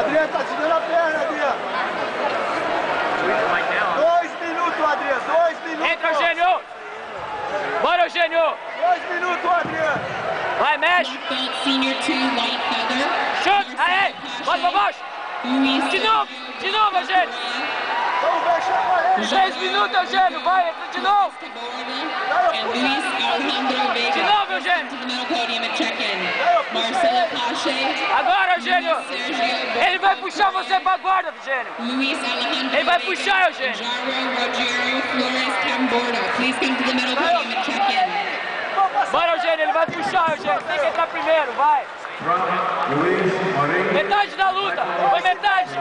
Adriano, tá tirando a perna, Adriano. 2 minutos, Adriano, 2 minutos. Entra, Eugênio. Bora, Eugênio. 2 minutos, Adriano. Vai, mexe. Chute, aí, bota pra baixo. De novo, Eugênio. Vamos ver, chama ele. 3 minutos, Eugênio, vai, entra de novo. De novo, Eugênio. Agora, Eugênio. Ele vai puxar você pra guarda, Eugênio. Ele vai puxar, Eugênio. Bora, Eugênio, ele vai puxar, Eugênio. Tem que entrar primeiro, vai. Metade da luta, foi metade.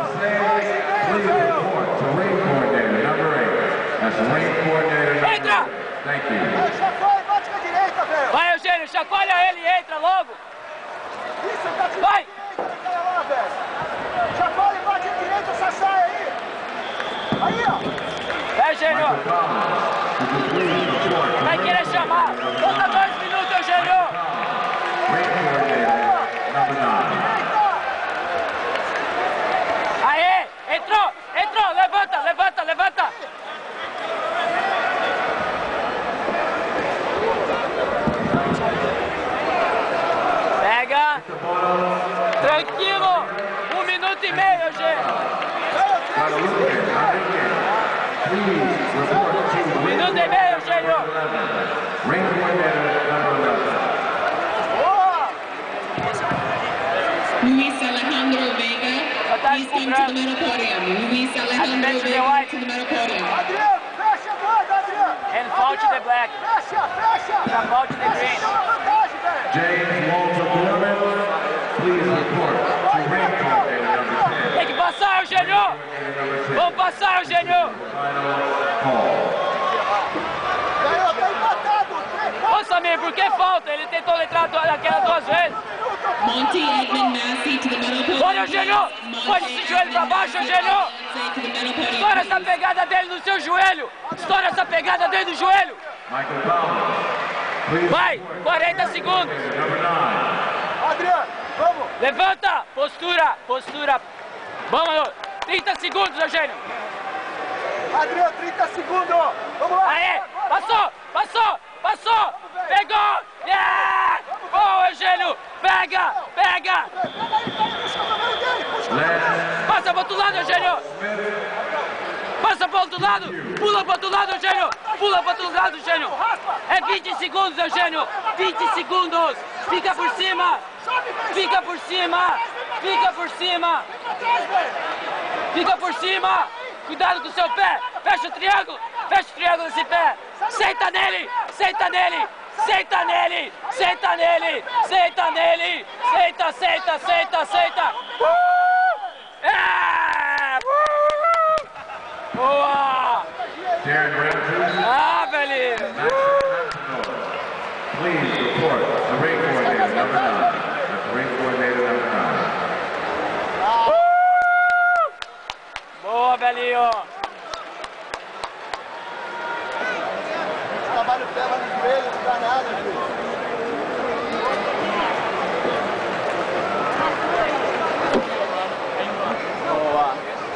Entra! Vai, Eugênio, chacoalha ele e entra logo. Vai! Chacoalha e bate à direita, essa saia aí. Aí, ó. Vai, Eugênio. Vai querer chamar. Falta 2 minutos, Eugênio. Aê! Entrou! Entrou! Levanta! Levanta! Levanta! Pega! Tranquilo! 1 minuto e meio, Eugênio! 1 minuto e meio, Eugênio! Luis Alejandro Veiga, please come to the middle podium. Luis Alejandro Veiga to the middle podium. Adriano, fecha a guarda, Adriano. And fault the black. Fecha. And fault the green. Chama vantagem, velho. James Walter Gorman, please report to ring coordinator number 10. Tem que passar, Eugênio! Vamos passar, Eugênio! Ganhou, tá empatado. Ô, Samir, por que falta? Ele tentou letrar aquela 2 vezes. Monty Edmund Massey to the middle podium. Olha, Eugênio! Pode esse joelho pra baixo, Eugênio! Estoura essa pegada dele no seu joelho! Estoura essa pegada dele no joelho! Michael Bowman, please Vai! 40 segundos! number 9. Adriano, vamos. Levanta! Postura! Postura! Vamos! 30 segundos, Eugênio! Adriano, 30 segundos. Vamos lá. Aê! Passou! Passou! Passou! Pegou! Yeah! Boa, Eugênio! Pega! Pega! Puxa o cabelo dele, puxa o cabelo. Passa pro outro lado, Eugênio! Passa pro outro lado! Pula pro outro lado, Eugênio! Pula pro outro lado, Eugênio! É 20 segundos, Eugênio! 20 segundos! Fica por cima! Fica por cima! Fica por cima! Fica por cima! Cuidado com o seu pé! Fecha o triângulo! Fecha o triângulo nesse pé! Senta nele! Senta nele! Senta nele! Senta nele! Senta nele! Senta, senta, senta, senta! É! Boa! Darren Ramsey, Ah, velho! please report to ring coordinator number 9. That's ring coordinator number 9. Boa, velhinho! Trabalho o pé, vai no joelho, não dá nada, filho. Boa!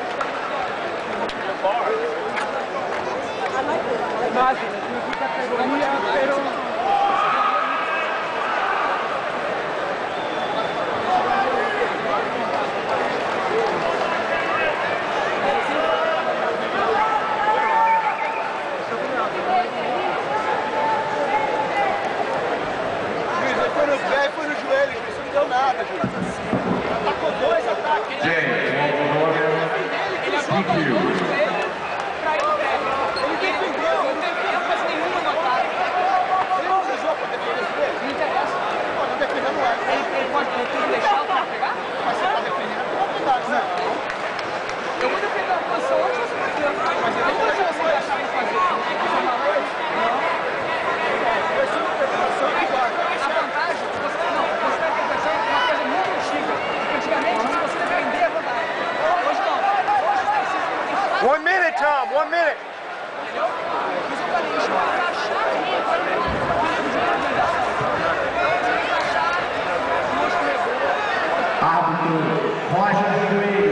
Foi no pé e foi no joelho, isso não deu nada, Júlio. Atacou 2 ataques. James Walter Gorman, DQ. Ele defendeu, não fez nenhuma no ataque. Ele não usou pra defender esse dele? Não interessa. Pô, não defendendo não é. Ele pode deixar o cara pegar? Mas você tá defendendo, eu vou pegar, né? Eu vou defender a posição antes de você fazer. Mas eu não vou deixar você achar em fazer. Tem que chamar antes? Não. Eu sou uma preparação e guarda. A vantagem, você está interpretando uma coisa muito antiga. Antigamente, se você defender, é vantagem. Hoje não. Hoje você precisa de 1 minute, Tom. 1 minute. Árbitro Roger Freire.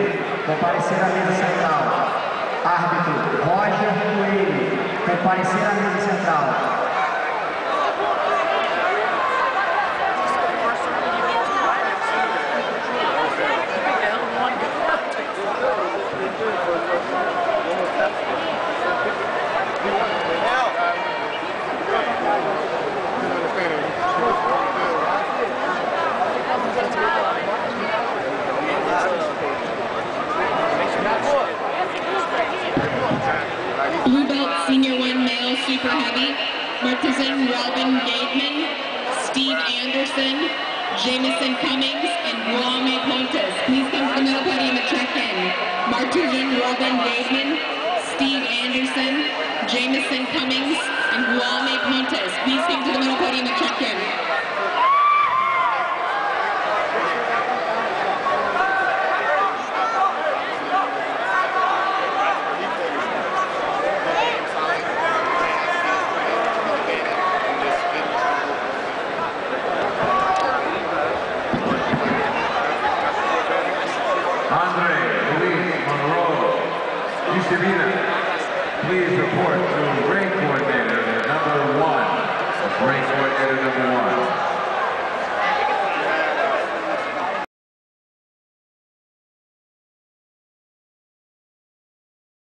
comparecer à mesa central. Árbitro Roger Coelho, comparecer à mesa central. Blue belt senior 1 male super heavy, Martizan Robin Gateman, Steve Anderson, Jamison Cummings, and Guame Pontes. Please come to the middle podium and check in. Martizan Robin Gateman, Steve Anderson, Jamison Cummings, and Guame Pontes. Please come to the middle podium and check in.